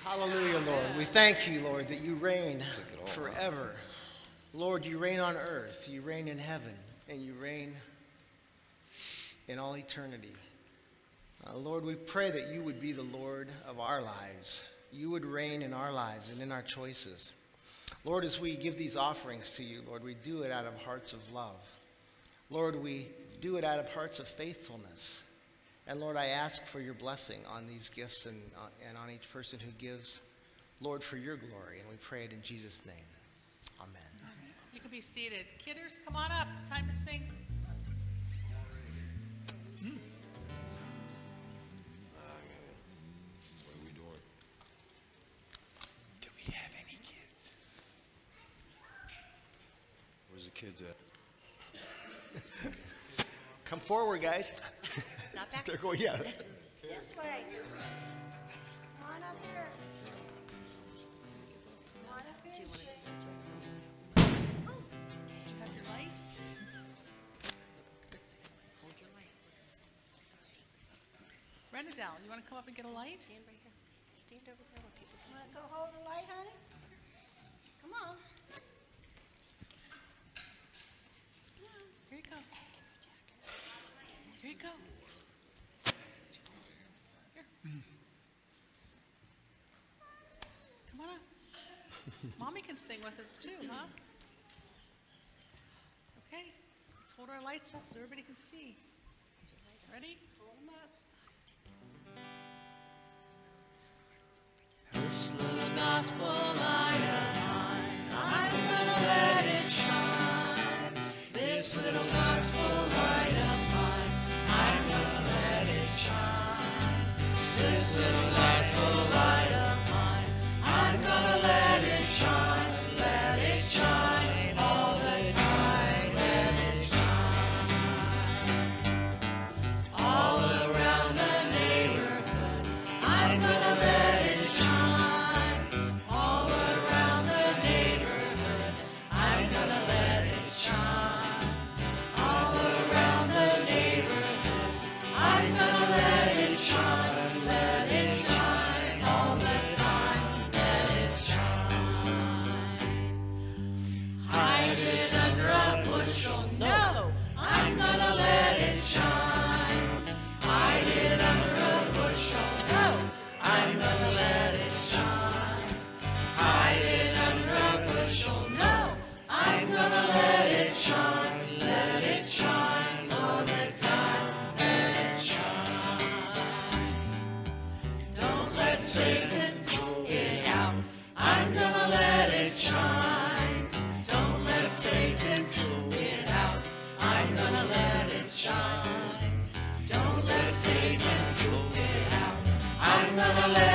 Hallelujah, Lord. We thank you, Lord, that you reign forever. Lord, you reign on earth, you reign in heaven, and you reign in all eternity. Lord, we pray that you would be the Lord of our lives. You would reign in our lives and in our choices. Lord, as we give these offerings to you, Lord, we do it out of hearts of love. Lord, we do it out of hearts of faithfulness. And Lord, I ask for your blessing on these gifts and on each person who gives, Lord, for your glory. And we pray it in Jesus' name. Amen. You can be seated. Kidders, come on up. It's time to sing. What are we doing? Do we have any kids? Where's the kids at? Come forward, guys. Not back. They're going, yeah. This way. Come on up here. Come on up here. Do you have your light? Hold your light. Brenda, you want to come up and get a light? Stand right here. Stand over there where people can see. Want to go hold the light, honey? Come on. Here you go. Here you go. Here. Come on up. Mommy can sing with us too, huh? Okay. Let's hold our lights up so everybody can see. Ready? Hold them up. This little gospel light of mine, I'm gonna let it shine. This little gospel light of mine, I'm gonna let it shine. This little gospel light of mine, I'm gonna let it shine. Let it shine all the time. Let it shine all around the neighborhood. I'm gonna let it shine all around the neighborhood. I'm gonna let it shine all around the neighborhood. I'm gonna let it shine all the time. Let it shine. Hide it under a bushel. No, I'm gonna let it shine. Hide it under a bushel. No, I'm gonna let it shine. Hide it under a bushel. No, I'm gonna let it shine. Let it shine all the time. Let it shine. Don't let Satan pull it out. I'm gonna let it shine. Don't let Satan pull it out. I'm gonna let it shine. Don't let Satan pull it out. I'm gonna let